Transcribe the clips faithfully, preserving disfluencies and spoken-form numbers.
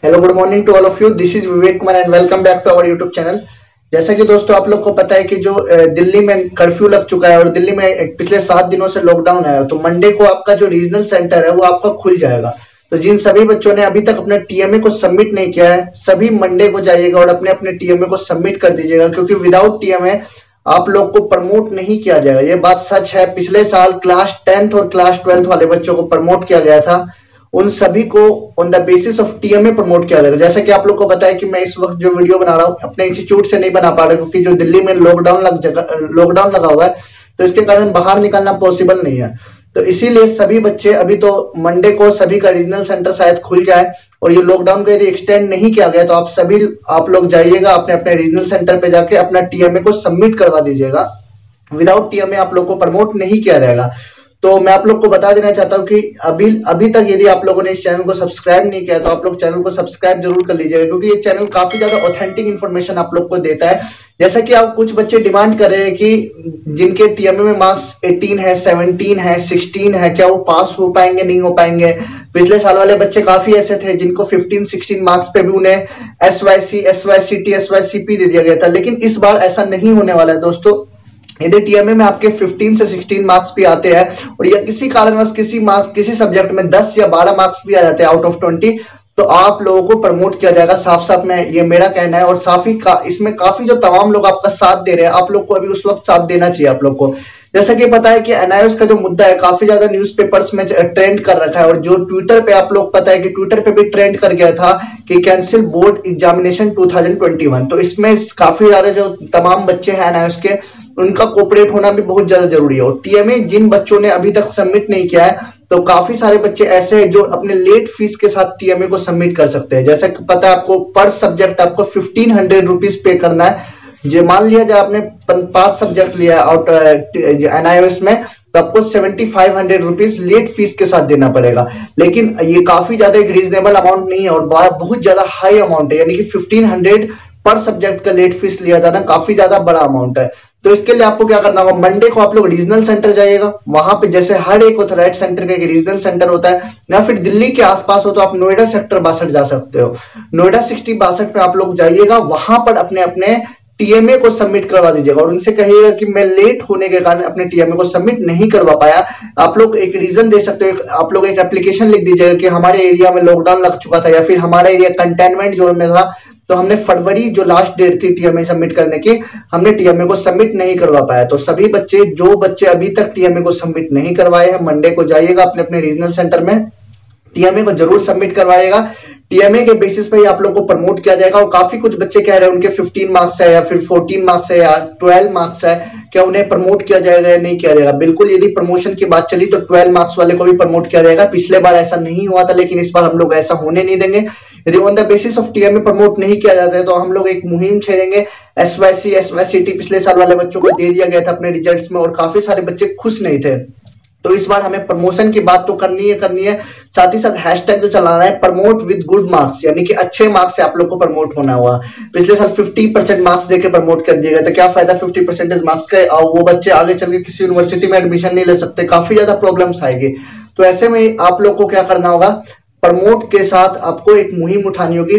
Hello, good morning to all of you. This is Vivek Kumar and welcome back to our YouTube channel. जैसा कि दोस्तों आप लोग को पता है कि जो अ, दिल्ली में कर्फ्यू लग चुका है और दिल्ली में एक पिछले सात दिनों से लॉकडाउन है, तो मंडे को आपका जो रीजनल सेंटर है वो आपका खुल जाएगा। तो जिन सभी बच्चों ने अभी तक अपने टीएमए को सबमिट नहीं किया है, सभी मंडे को जाइएगा और अपने अपने टीएमए को सबमिट कर दीजिएगा, क्योंकि विदाउट टीएमए आप लोग को प्रमोट नहीं किया जाएगा। ये बात सच है। पिछले साल क्लास टेंथ और क्लास ट्वेल्थ वाले बच्चों को प्रमोट किया गया था, उन सभी को on the basis of TMA promote किया जाएगा। जैसा कि आप लोग को पता है कि मैं इस वक्त जो वीडियो बना रहा हूँ अपने इंस्टीट्यूट से नहीं बना पा रहा, क्योंकि जो दिल्ली में लॉकडाउन लग जगह लॉकडाउन लगा हुआ है, तो इसके कारण बाहर निकलना पॉसिबल नहीं है। तो इसीलिए सभी बच्चे अभी तो मंडे को सभी का रीजनल सेंटर शायद खुल जाए, और ये लॉकडाउन को यदि एक्सटेंड नहीं किया गया तो आप सभी आप लोग जाइएगा अपने अपने रीजनल सेंटर पे जाके अपना टीएमए को सबमिट करवा दीजिएगा। विदाउट टीएमए आप लोग को प्रमोट नहीं किया जाएगा। तो मैं आप लोग को बता देना चाहता हूं कि अभी अभी तक यदि आप लोगों ने इस चैनल को सब्सक्राइब नहीं किया तो आप लोग चैनल को सब्सक्राइब जरूर कर लीजिएगा, क्योंकि ये चैनल काफी ज्यादा ऑथेंटिक इन्फॉर्मेशन आप लोग को देता है। जैसा कि आप कुछ बच्चे डिमांड कर रहे हैं कि जिनके टीएमए में मार्क्स अठारह है, सत्रह है, सोलह है, क्या वो पास हो पाएंगे, नहीं हो पाएंगे। पिछले साल वाले बच्चे काफी ऐसे थे जिनको पंद्रह सोलह मार्क्स पे भी उन्हें S Y C S Y C T S Y C P दे दिया गया था, लेकिन इस बार ऐसा नहीं होने वाला है दोस्तों। यदि टीएमए में आपके पंद्रह से सोलह मार्क्स भी आते हैं और या किसी कारणवश किसी मार्क्स किसी सब्जेक्ट में दस या बारह मार्क्स भी आ जाते हैं आउट ऑफ बीस, तो आप लोगों को प्रमोट किया जाएगा। साफ साफ में ये मेरा कहना है, और साफ ही का, इसमें काफी जो तमाम लोग आपका साथ दे रहे हैं, आप लोग को अभी उस वक्त साथ देना चाहिए आप लोग को। जैसा कि पता है कि एनआईओएस का जो मुद्दा है काफी ज्यादा न्यूज़पेपर्स में ट्रेंड कर रखा है, और जो ट्विटर पे आप लोग पता है कि ट्विटर पे भी ट्रेंड कर गया था कि कैंसिल बोर्ड एग्जामिनेशन दो हज़ार इक्कीस। तो इसमें काफी ज्यादा जो तमाम बच्चे हैं एनआईओएस के, उनका कोऑपरेट होना भी बहुत ज्यादा जरूरी है। और टीएमए जिन बच्चों ने अभी तक सबमिट नहीं किया है, तो काफी सारे बच्चे ऐसे हैं जो अपने लेट फीस के साथ टीएमए को सबमिट कर सकते हैं। जैसा कि पता है आपको, पर सब्जेक्ट आपको फिफ्टीन हंड्रेड रुपीज पे करना है। जो मान लिया जाए आपने पांच सब्जेक्ट लिया आउट एनआईओएस में, तो आपको seventy five hundred rupees late fee के साथ देना पड़ेगा। लेकिन ये काफी ज्यादा एक रीजनेबल अमाउंट नहीं है और बहुत ज्यादा हाई अमाउंट है, यानी कि फिफ्टीन हंड्रेड पर सब्जेक्ट का लेट फीस लिया जाना काफी ज्यादा बड़ा अमाउंट है। तो इसके लिए आपको क्या करना होगा, मंडे को आप लोग रीजनल सेंटर जाइएगा। वहां पे जैसे हर एक ऑथराइज्ड सेंटर का एक रीजनल सेंटर होता है, या फिर दिल्ली के आसपास हो तो आप नोएडा सेक्टर बासठ जा सकते हो। नोएडा सिक्सटी बासठ पे आप लोग जाइएगा, वहां पर अपने अपने टीएमए को सबमिट करवा दीजिएगा और उनसे कहिएगा कि मैं लेट होने के कारण अपने टीएमए को सबमिट नहीं करवा पाया। आप लोग एक रीजन दे सकते हो, आप लोग एक एप्लीकेशन लिख दीजिएगा कि हमारे एरिया में लॉकडाउन लग चुका था, या फिर हमारा एरिया कंटेनमेंट जोन में था, तो हमने फरवरी जो लास्ट डेट थी टीएमए सबमिट करने की, हमने टीएमए को सबमिट नहीं करवा पाया। तो सभी बच्चे जो बच्चे अभी तक टीएमए को सबमिट नहीं करवाए हैं, मंडे को जाइएगा अपने अपने रीजनल सेंटर में, टीएमए को जरूर सबमिट करवाएगा। टीएमए के बेसिस पे आप लोग को प्रमोट किया जाएगा। और काफी कुछ बच्चे कह रहे हैं उनके पंद्रह मार्क्स है या फिर चौदह मार्क्स है या बारह मार्क्स है, क्या उन्हें प्रमोट किया जाएगा या नहीं किया जाएगा। बिल्कुल, यदि प्रमोशन की बात चली तो बारह मार्क्स वाले को भी प्रमोट किया जाएगा। पिछले बार ऐसा नहीं हुआ था, लेकिन इस बार हम लोग ऐसा होने नहीं देंगे। यदि on the basis of TMA promote नहीं किया जाता है तो हम लोग एक मुहिम छेड़ेंगे। एसवाईसी एसवाईसीटी पिछले साल वाले बच्चों को दे दिया गया था अपने रिजल्ट्स में, और काफी सारे बच्चे खुश नहीं थे। तो इस बार हमें प्रमोशन की बात तो करनी है करनी है साथ ही साथ हैशटैग जो चलाना है, प्रमोट विद गुड मार्क्स, यानी कि अच्छे मार्क्स से आप लोग को प्रमोट होना हुआ। पिछले साल पचास परसेंट मार्क्स देके प्रमोट कर दिया गया, तो क्या फायदा पचास परसेंटेज मार्क्स का, और वो बच्चे आगे चल के किसी यूनिवर्सिटी में एडमिशन नहीं ले सकते, काफी ज्यादा प्रॉब्लम्स आएगी। तो ऐसे में आप लोग को क्या करना होगा, प्रमोट के साथ आपको एक मुहिम उठानी होगी,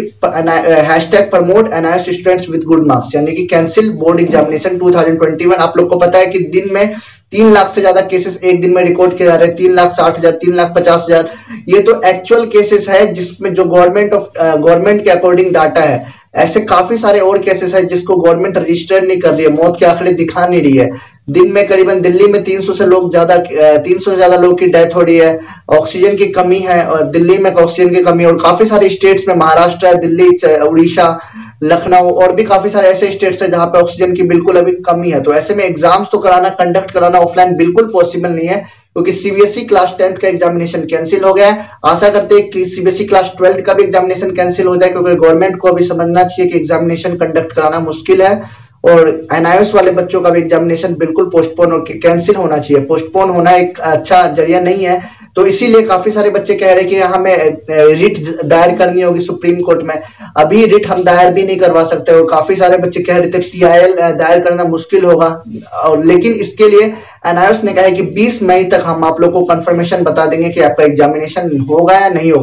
hashtag promote NIOS students with good marks, यानी कि कैंसिल बोर्ड एग्जामिनेशन दो हज़ार इक्कीस। आप लोग को पता है कि दिन में तीन लाख से ज्यादा केसेस एक दिन में रिकॉर्ड किए जा रहे हैं, तीन लाख साठ हजार, तीन लाख पचास हजार। ये तो एक्चुअल केसेस है जिसमें जो गवर्नमेंट ऑफ गवर्नमेंट के अकॉर्डिंग डाटा है। ऐसे काफी सारे और केसेस है जिसको गवर्नमेंट रजिस्टर नहीं कर रही है, मौत के आंकड़े दिखा नहीं रही है। दिन में करीबन दिल्ली में तीन सौ से लोग ज्यादा तीन सौ से ज्यादा लोग की डेथ हो रही है। ऑक्सीजन की कमी है, और दिल्ली में ऑक्सीजन की कमी है, और काफी सारे स्टेट्स में, महाराष्ट्र, दिल्ली, उड़ीसा, लखनऊ और भी काफी सारे ऐसे स्टेट्स है जहां पे ऑक्सीजन की बिल्कुल अभी कमी है। तो ऐसे में एग्जाम्स तो कराना, कंडक्ट कराना ऑफलाइन बिल्कुल पॉसिबल नहीं है, क्योंकि सीबीएसई क्लास टेंथ का एग्जामिनेशन कैंसिल हो गया है। आशा करते हैं कि सीबीएसई क्लास ट्वेल्थ का भी एग्जामिनेशन कैंसिल हो जाए, क्योंकि गवर्नमेंट को अभी समझना चाहिए कि एग्जामिनेशन कंडक्ट कराना मुश्किल है, और एनआईओएस वाले बच्चों का भी एग्जामिनेशन बिल्कुल पोस्टपोन कैंसिल होना चाहिए। पोस्टपोन होना एक अच्छा जरिया नहीं है। तो इसीलिए काफी सारे बच्चे कह रहे हैं कि हमें रिट दायर करनी होगी सुप्रीम कोर्ट में। अभी रिट हम दायर भी नहीं करवा सकते, और काफी सारे बच्चे कह रहे थे पीआईएल दायर करना मुश्किल होगा, और लेकिन इसके लिए एनआईओएस ने कहा है कि बीस मई तक हम आप लोग को कंफर्मेशन बता देंगे कि आपका एग्जामिनेशन होगा या नहीं होगा।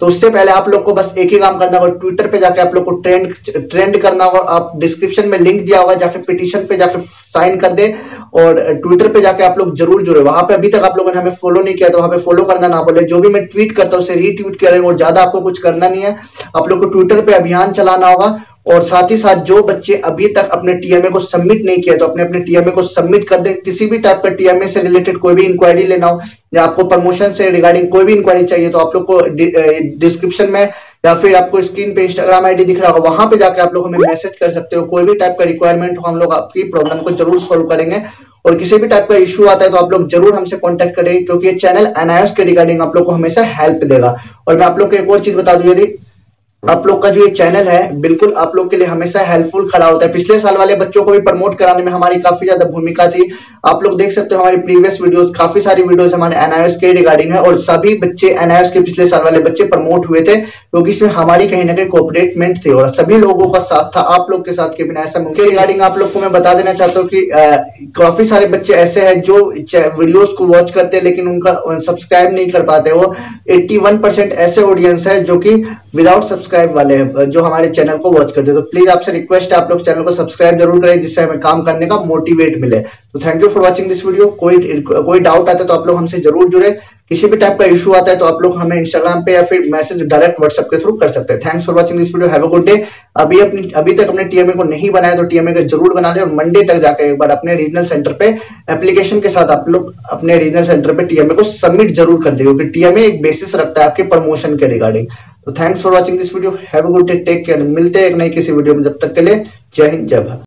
तो उससे पहले आप लोग को बस एक ही काम करना होगा, ट्विटर पे जाके आप लोग को ट्रेंड ट्रेंड करना होगा। आप डिस्क्रिप्शन में लिंक दिया होगा, जाके पिटीशन पे जाके साइन कर दे और ट्विटर पे जाके आप लोग जरूर जुड़े। वहां पे अभी तक आप लोगों ने हमें फॉलो नहीं किया तो वहां पे फॉलो करना ना बोले, जो भी मैं ट्वीट करता हूं उसे रीट्वीट करेंगे और ज्यादा आपको कुछ करना नहीं है। आप लोग को ट्विटर पे अभियान चलाना होगा और साथ ही साथ जो बच्चे अभी तक अपने टीएमए को सबमिट नहीं किया तो अपने अपने टीएमए को सबमिट कर दे। किसी भी टाइप का टीएमए से रिलेटेड कोई भी इंक्वायरी लेना हो या आपको प्रमोशन से रिगार्डिंग कोई भी इंक्वायरी चाहिए तो आप लोग को डिस्क्रिप्शन में या फिर आपको स्क्रीन पे इंस्टाग्राम आईडी दिख रहा होगा, वहां पे जाके आप लोग हमें मैसेज कर सकते हो। कोई भी टाइप का रिक्वायरमेंट हो हम लोग आपकी प्रॉब्लम को जरूर सॉल्व करेंगे और किसी भी टाइप का इश्यू आता है तो आप लोग जरूर हमसे कांटेक्ट करें, क्योंकि ये चैनल एनआईओएस के रिगार्डिंग आप लोग को हमेशा हेल्प देगा। और मैं आप लोग को एक और चीज बता दूं, यदि आप लोग का जो ये चैनल है बिल्कुल आप लोग के लिए हमेशा हेल्पफुल खड़ा होता है। पिछले साल वाले बच्चों को भी प्रमोट कराने में हमारी काफी ज्यादा भूमिका थी। आप लोग देख सकते हो हमारी प्रीवियस वीडियोस, काफी सारी वीडियोस हमारे एनआईओएस के रिगार्डिंग है और सभी बच्चे एनआईओएस के पिछले साल वाले बच्चे प्रमोट हुए थे, क्योंकि इसमें हमारी कहीं ना कहीं कोऑपरेटमेंट थी और सभी लोगों का साथ था। आप लोग के साथ के बिना ऐसा मुमकिन। रिगार्डिंग आप लोग को मैं बता देना चाहता हूँ कि काफी सारे बच्चे ऐसे हैं जो वीडियोस को वॉच करते हैं लेकिन उनका सब्सक्राइब नहीं कर पाते। वो इक्यासी परसेंट ऐसे ऑडियंस है जो कि विदाउट सब्सक्राइब वाले हैं जो हमारे चैनल को वॉच करते हैं। तो प्लीज आपसे रिक्वेस्ट है आप लोग चैनल को सब्सक्राइब जरूर करें, जिससे हमें काम करने का मोटिवेट मिले। तो thank you for watching this video. कोई कोई डाउट आता है तो आप लोग हमसे जरूर जुड़े। किसी भी टाइप का इशू आता है तो आप लोग हमें इंस्टाग्राम पे या फिर मैसेज डायरेक्ट व्हाट्सएप के थ्रू कर सकते हैं। Thanks for watching this video, have a good day. अभी अपनी अभी तक अपने टीएमए को नहीं बनाया तो टीएमए को जरूर बना ले और मंडे तक जाकर एक बार अपने रीजनल सेंटर पे एप्लीकेशन के साथ आप लोग अपने रीजनल सेंटर पे टीएमए को सबमिट जरूर कर दे, क्योंकि टीएमए एक बेसिस रखता है आपके प्रमोशन के रिगार्डिंग। तो thanks for watching this video, have a good day, take care. मिलते हैं एक नई किसी वीडियो में, जब तक के लिए जय हिंद जय भारत।